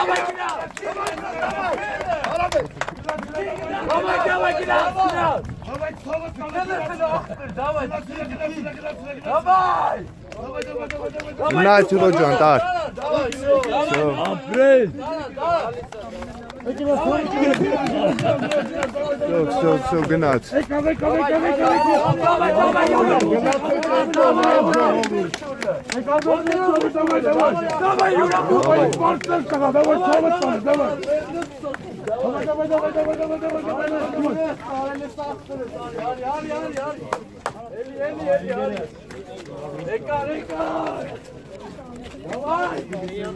Nein, tu lo John, da. So, genau. Давай!